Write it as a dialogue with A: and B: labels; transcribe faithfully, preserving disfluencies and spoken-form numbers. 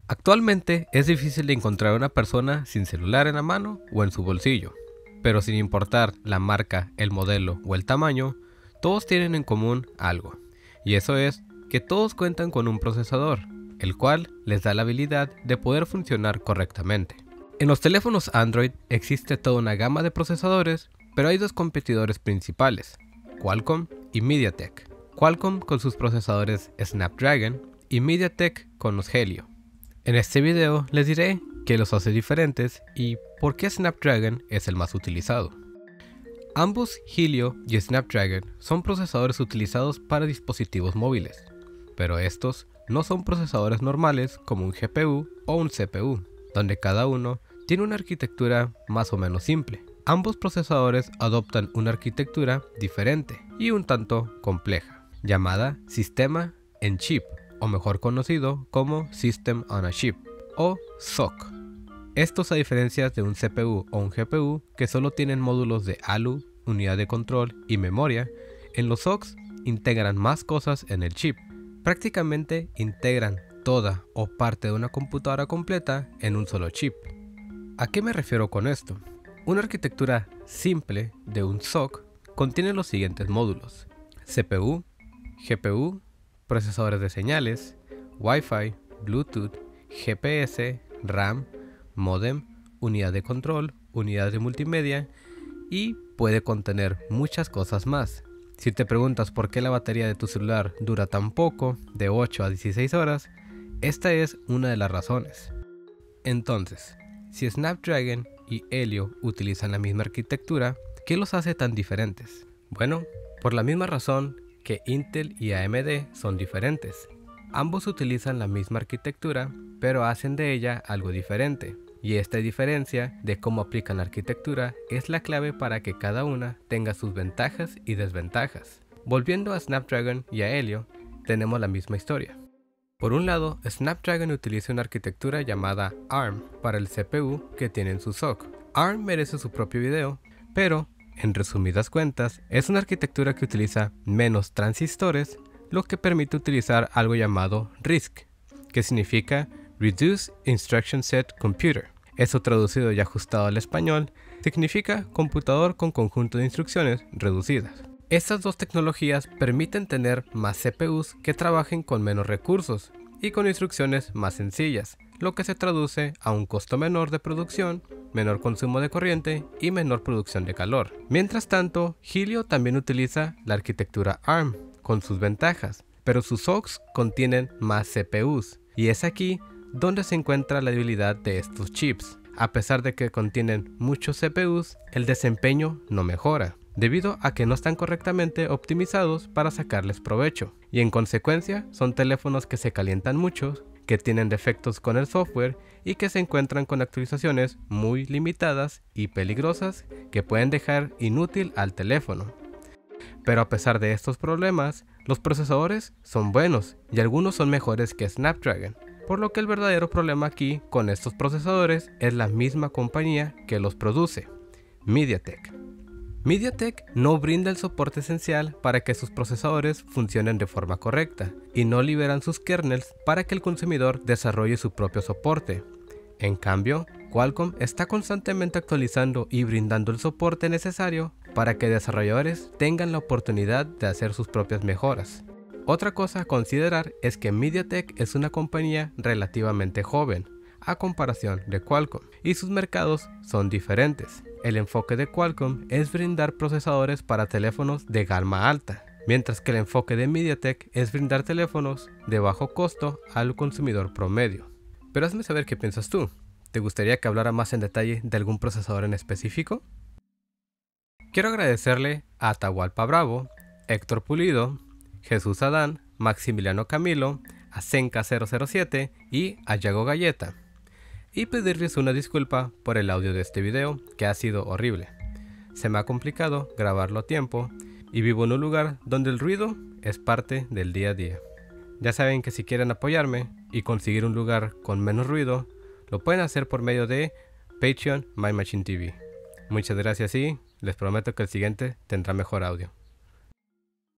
A: Actualmente es difícil de encontrar una persona sin celular en la mano o en su bolsillo, pero sin importar la marca, el modelo o el tamaño, todos tienen en común algo, y eso es que todos cuentan con un procesador, el cual les da la habilidad de poder funcionar correctamente. En los teléfonos Android existe toda una gama de procesadores, pero hay dos competidores principales, Qualcomm y MediaTek. Qualcomm con sus procesadores Snapdragon y MediaTek con los Helio. En este video les diré qué los hace diferentes y por qué Snapdragon es el más utilizado. Ambos Helio y Snapdragon son procesadores utilizados para dispositivos móviles, pero estos no son procesadores normales como un G P U o un C P U, donde cada uno tiene una arquitectura más o menos simple. Ambos procesadores adoptan una arquitectura diferente y un tanto compleja, llamada Sistema en Chip, o mejor conocido como System on a Chip, o S O C. Estos, a diferencia de un C P U o un G P U que solo tienen módulos de A L U, unidad de control y memoria, en los S O Cs integran más cosas en el chip. Prácticamente integran toda o parte de una computadora completa en un solo chip. ¿A qué me refiero con esto? Una arquitectura simple de un S O C contiene los siguientes módulos: C P U, G P U, procesadores de señales, Wi-Fi, Bluetooth, G P S, RAM, módem, unidad de control, unidad de multimedia y puede contener muchas cosas más. Si te preguntas por qué la batería de tu celular dura tan poco, de ocho a dieciséis horas, esta es una de las razones. Entonces, si Snapdragon y Helio utilizan la misma arquitectura, ¿qué los hace tan diferentes? Bueno, por la misma razón que Intel y A M D son diferentes. Ambos utilizan la misma arquitectura, pero hacen de ella algo diferente. Y esta diferencia de cómo aplican la arquitectura es la clave para que cada una tenga sus ventajas y desventajas. Volviendo a Snapdragon y a Helio, tenemos la misma historia. Por un lado, Snapdragon utiliza una arquitectura llamada A R M para el C P U que tiene en su S O C. A R M merece su propio video, pero en resumidas cuentas, es una arquitectura que utiliza menos transistores, lo que permite utilizar algo llamado RISC, que significa Reduced Instruction Set Computer. Eso, traducido y ajustado al español, significa computador con conjunto de instrucciones reducidas. Estas dos tecnologías permiten tener más C P Us que trabajen con menos recursos y con instrucciones más sencillas, lo que se traduce a un costo menor de producción, menor consumo de corriente y menor producción de calor. Mientras tanto, Helio también utiliza la arquitectura A R M con sus ventajas, pero sus S O Cs contienen más C P Us, y es aquí donde se encuentra la debilidad de estos chips. A pesar de que contienen muchos C P Us, el desempeño no mejora, debido a que no están correctamente optimizados para sacarles provecho, y en consecuencia son teléfonos que se calientan mucho, que tienen defectos con el software y que se encuentran con actualizaciones muy limitadas y peligrosas que pueden dejar inútil al teléfono. Pero a pesar de estos problemas, los procesadores son buenos y algunos son mejores que Snapdragon, por lo que el verdadero problema aquí con estos procesadores es la misma compañía que los produce, MediaTek. MediaTek no brinda el soporte esencial para que sus procesadores funcionen de forma correcta y no liberan sus kernels para que el consumidor desarrolle su propio soporte. En cambio, Qualcomm está constantemente actualizando y brindando el soporte necesario para que desarrolladores tengan la oportunidad de hacer sus propias mejoras. Otra cosa a considerar es que MediaTek es una compañía relativamente joven a comparación de Qualcomm, y sus mercados son diferentes. El enfoque de Qualcomm es brindar procesadores para teléfonos de gama alta, mientras que el enfoque de MediaTek es brindar teléfonos de bajo costo al consumidor promedio. Pero hazme saber qué piensas tú. ¿Te gustaría que hablara más en detalle de algún procesador en específico? Quiero agradecerle a Atahualpa Bravo, Héctor Pulido, Jesús Adán, Maximiliano Camilo, a Zenka cero cero siete y a Yago Galleta, y pedirles una disculpa por el audio de este video, que ha sido horrible. Se me ha complicado grabarlo a tiempo y vivo en un lugar donde el ruido es parte del día a día. Ya saben que si quieren apoyarme y conseguir un lugar con menos ruido, lo pueden hacer por medio de Patreon My Machine T V. Muchas gracias y les prometo que el siguiente tendrá mejor audio.